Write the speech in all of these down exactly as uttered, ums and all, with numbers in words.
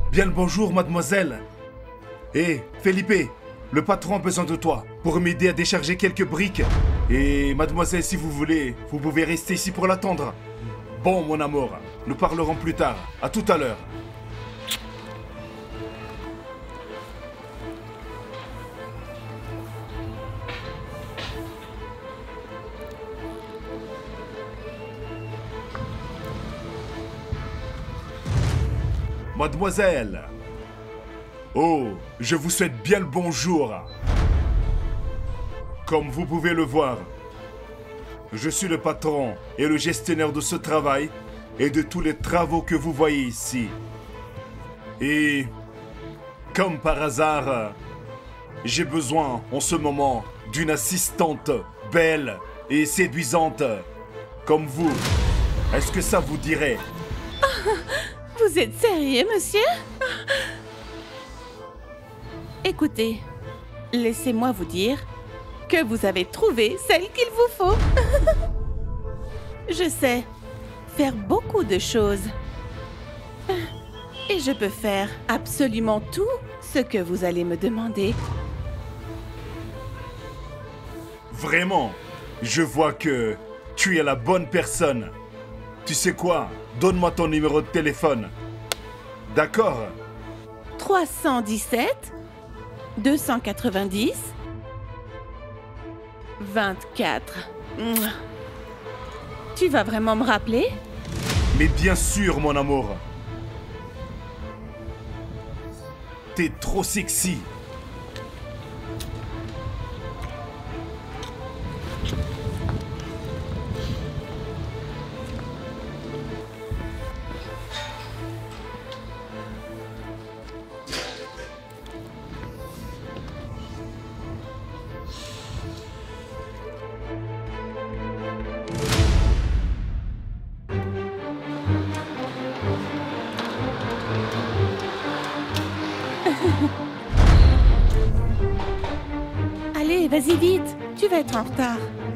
Bien le bonjour, mademoiselle. Hé, Felipe, le patron a besoin de toi pour m'aider à décharger quelques briques. Et mademoiselle, si vous voulez, vous pouvez rester ici pour l'attendre. Bon, mon amour, nous parlerons plus tard. À tout à l'heure. Mademoiselle. Oh, je vous souhaite bien le bonjour. Comme vous pouvez le voir, je suis le patron et le gestionnaire de ce travail et de tous les travaux que vous voyez ici. Et comme par hasard, j'ai besoin en ce moment d'une assistante belle et séduisante comme vous. Est-ce que ça vous dirait? Vous êtes sérieux, monsieur? Écoutez, laissez-moi vous dire que vous avez trouvé celle qu'il vous faut. Je sais faire beaucoup de choses. Et je peux faire absolument tout ce que vous allez me demander. Vraiment, je vois que tu es la bonne personne. Tu sais quoi? Donne-moi ton numéro de téléphone. D'accord? trois cent dix-sept, deux cent quatre-vingt-dix, vingt-quatre. Tu vas vraiment me rappeler? Mais bien sûr, mon amour. T'es trop sexy. Allez, vas-y vite, tu vas être en retard.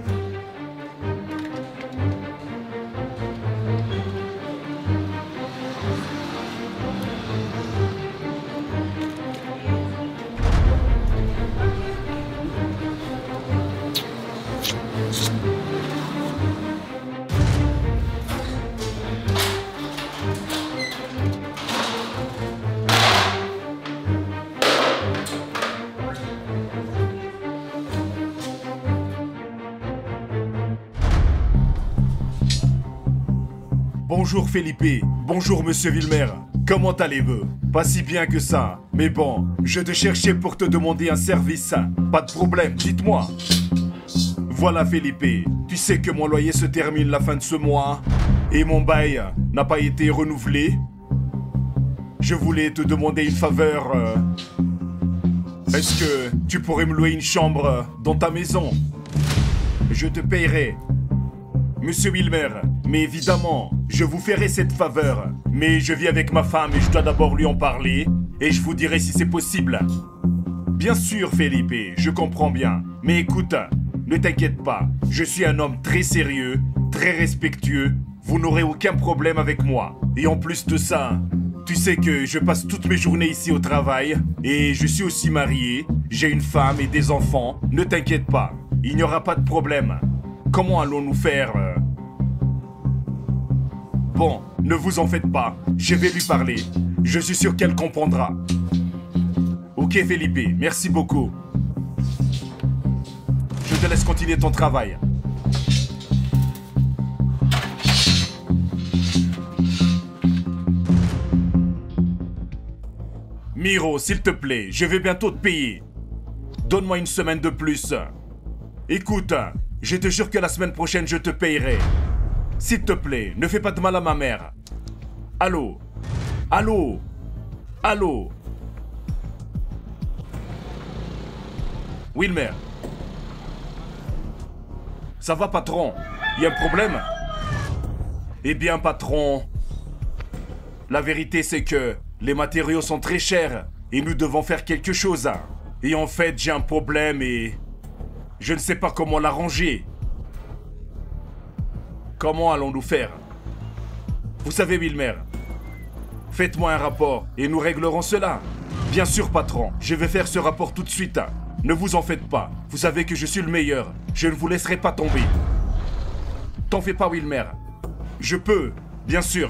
Bonjour Felipe, bonjour Monsieur Wilmer. Comment allez-vous? Pas si bien que ça. Mais bon, je te cherchais pour te demander un service. Pas de problème, dites-moi. Voilà Felipe, tu sais que mon loyer se termine la fin de ce mois et mon bail n'a pas été renouvelé. Je voulais te demander une faveur. euh, Est-ce que tu pourrais me louer une chambre dans ta maison? Je te payerai. Monsieur Wilmer, mais évidemment, je vous ferai cette faveur. Mais je vis avec ma femme et je dois d'abord lui en parler. Et je vous dirai si c'est possible. Bien sûr, Felipe, je comprends bien. Mais écoute, ne t'inquiète pas. Je suis un homme très sérieux, très respectueux. Vous n'aurez aucun problème avec moi. Et en plus de ça, tu sais que je passe toutes mes journées ici au travail. Et je suis aussi marié. J'ai une femme et des enfants. Ne t'inquiète pas, il n'y aura pas de problème. Comment allons-nous faire euh... Bon, ne vous en faites pas. Je vais lui parler. Je suis sûr qu'elle comprendra. Ok, Felipe, merci beaucoup. Je te laisse continuer ton travail. Miro, s'il te plaît, je vais bientôt te payer. Donne-moi une semaine de plus. Écoute, je te jure que la semaine prochaine, je te payerai. S'il te plaît, ne fais pas de mal à ma mère. Allô? Allô? Allô? Wilmer? Ça va, patron? Il y a un problème? Eh bien, patron, la vérité, c'est que les matériaux sont très chers et nous devons faire quelque chose. Et en fait, j'ai un problème et je ne sais pas comment l'arranger. Comment allons-nous faire? Vous savez, Wilmer, Faites-moi un rapport et nous réglerons cela. Bien sûr, patron, je vais faire ce rapport tout de suite. Ne vous en faites pas. Vous savez que je suis le meilleur. Je ne vous laisserai pas tomber. T'en fais pas, Wilmer. Je peux, bien sûr.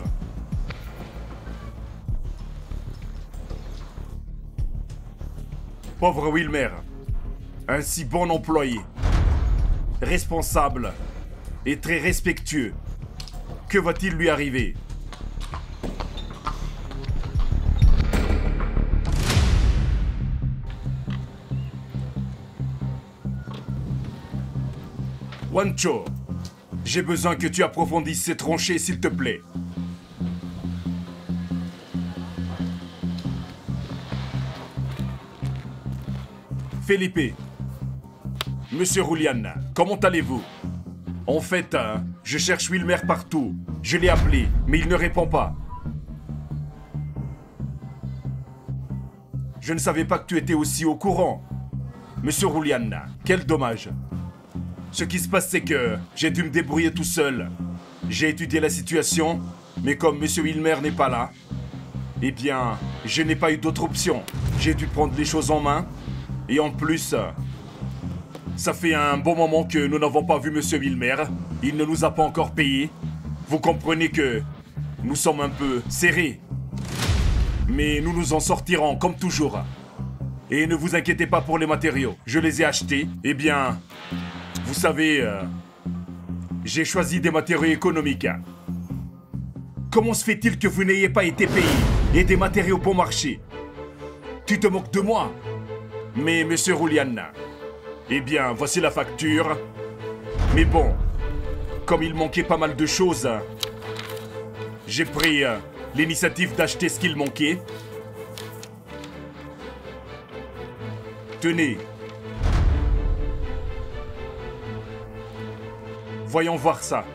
Pauvre Wilmer. Un si bon employé. Responsable et très respectueux. Que va-t-il lui arriver? Wancho, j'ai besoin que tu approfondisses ces tranchées, s'il te plaît. Felipe, Monsieur Julian, comment allez-vous? En fait, euh, je cherche Wilmer partout. Je l'ai appelé, mais il ne répond pas. Je ne savais pas que tu étais aussi au courant. Monsieur Julian, quel dommage. Ce qui se passe, c'est que j'ai dû me débrouiller tout seul. J'ai étudié la situation, mais comme Monsieur Wilmer n'est pas là, eh bien, je n'ai pas eu d'autre option. J'ai dû prendre les choses en main. Et en plus, ça fait un bon moment que nous n'avons pas vu Monsieur Wilmer. Il ne nous a pas encore payé. Vous comprenez que nous sommes un peu serrés. Mais nous nous en sortirons comme toujours. Et ne vous inquiétez pas pour les matériaux. Je les ai achetés. Eh bien, vous savez, euh, j'ai choisi des matériaux économiques. Comment se fait-il que vous n'ayez pas été payé et des matériaux bon marché? Tu te moques de moi? Mais Monsieur Julian, eh bien, voici la facture. Mais bon, comme il manquait pas mal de choses, j'ai pris euh, l'initiative d'acheter ce qu'il manquait. Tenez. Voyons voir ça.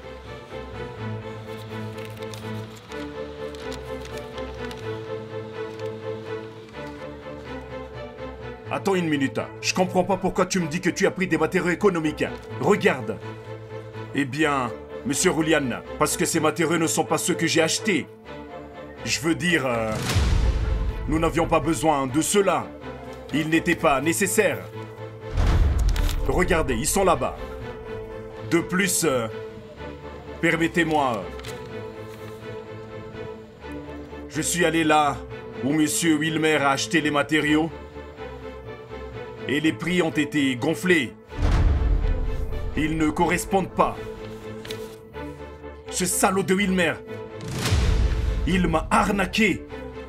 Attends une minute. Je comprends pas pourquoi tu me dis que tu as pris des matériaux économiques. Regarde. Eh bien, Monsieur Julian, parce que ces matériaux ne sont pas ceux que j'ai achetés. Je veux dire, euh, nous n'avions pas besoin de cela. Ils n'étaient pas nécessaires. Regardez, ils sont là-bas. De plus, euh, permettez-moi. Je suis allé là où Monsieur Wilmer a acheté les matériaux. Et les prix ont été gonflés. Ils ne correspondent pas. Ce salaud de Wilmer. Il m'a arnaqué.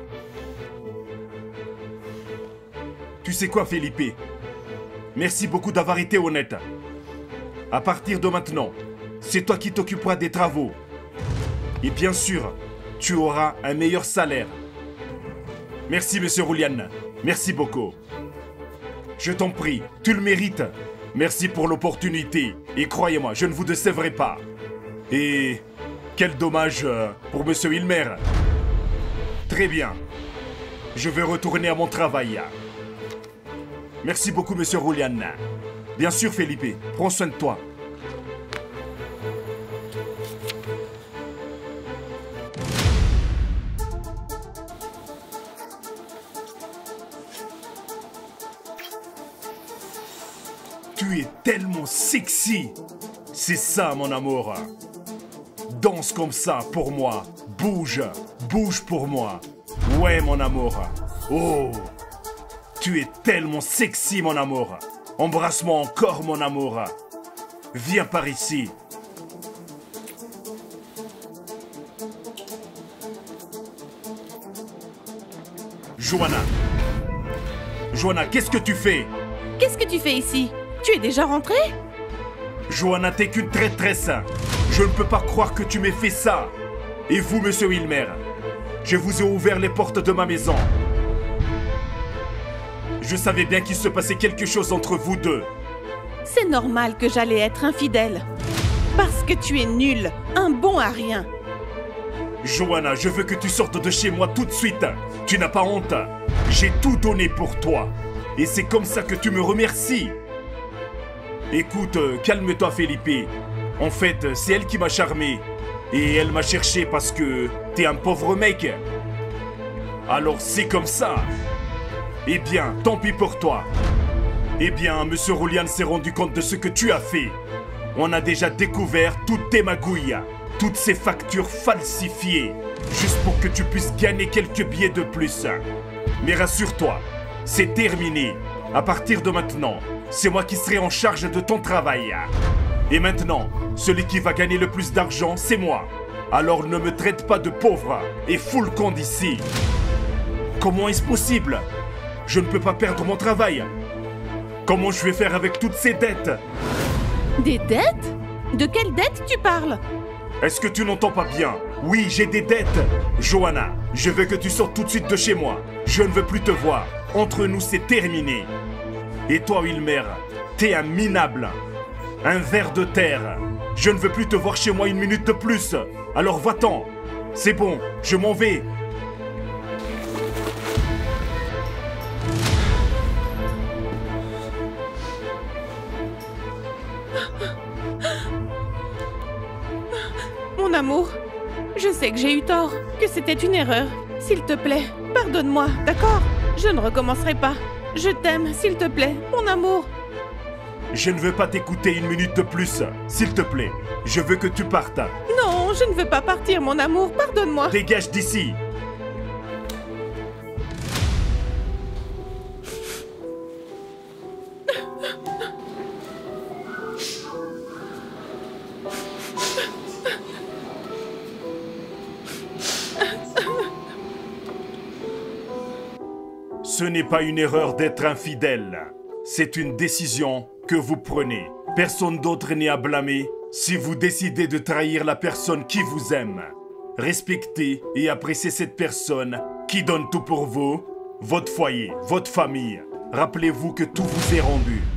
Tu sais quoi, Felipe? Merci beaucoup d'avoir été honnête. À partir de maintenant, c'est toi qui t'occuperas des travaux. Et bien sûr, tu auras un meilleur salaire. Merci, Monsieur Julian. Merci beaucoup. Je t'en prie, tu le mérites. Merci pour l'opportunité. Et croyez-moi, je ne vous décevrai pas. Et quel dommage pour Monsieur Wilmer. Très bien. Je vais retourner à mon travail. Merci beaucoup, Monsieur Julian. Bien sûr, Felipe, prends soin de toi. Tu es tellement sexy. C'est ça, mon amour. Danse comme ça pour moi. Bouge, bouge pour moi. Ouais, mon amour. Oh, tu es tellement sexy, mon amour. Embrasse-moi encore, mon amour. Viens par ici. Joanna. Joanna, qu'est-ce que tu fais? Qu'est-ce que tu fais ici? Tu es déjà rentrée? Joanna, t'es qu'une traîtresse. Je ne peux pas croire que tu m'aies fait ça. Et vous, Monsieur Wilmer, je vous ai ouvert les portes de ma maison. Je savais bien qu'il se passait quelque chose entre vous deux. C'est normal que j'allais être infidèle. Parce que tu es nul, un bon à rien. Joanna, je veux que tu sortes de chez moi tout de suite. Tu n'as pas honte. J'ai tout donné pour toi. Et c'est comme ça que tu me remercies. Écoute, euh, calme-toi, Felipe. En fait, c'est elle qui m'a charmé. Et elle m'a cherché parce que t'es un pauvre mec. Alors c'est comme ça. Eh bien, tant pis pour toi. Eh bien, Monsieur Roulian s'est rendu compte de ce que tu as fait. On a déjà découvert toutes tes magouilles, toutes ces factures falsifiées, juste pour que tu puisses gagner quelques billets de plus. Mais rassure-toi, c'est terminé. À partir de maintenant, c'est moi qui serai en charge de ton travail. Et maintenant, celui qui va gagner le plus d'argent, c'est moi. Alors ne me traite pas de pauvre et fous le camp d'ici. Comment est-ce possible? Je ne peux pas perdre mon travail. Comment je vais faire avec toutes ces dettes? Des dettes? De quelles dettes tu parles? Est-ce que tu n'entends pas bien? Oui, j'ai des dettes. Johanna, je veux que tu sortes tout de suite de chez moi. Je ne veux plus te voir. Entre nous, c'est terminé. Et toi, Wilmer, t'es un minable. Un ver de terre. Je ne veux plus te voir chez moi une minute de plus. Alors va-t'en. C'est bon, je m'en vais. Mon amour, je sais que j'ai eu tort, que c'était une erreur. S'il te plaît, pardonne-moi, d'accord? Je ne recommencerai pas. Je t'aime, s'il te plaît, mon amour. Je ne veux pas t'écouter une minute de plus. S'il te plaît, je veux que tu partes. Non, je ne veux pas partir, mon amour, pardonne-moi. Dégage d'ici. Ce n'est pas une erreur d'être infidèle. C'est une décision que vous prenez. Personne d'autre n'est à blâmer si vous décidez de trahir la personne qui vous aime. Respectez et appréciez cette personne qui donne tout pour vous, votre foyer, votre famille. Rappelez-vous que tout vous est rendu.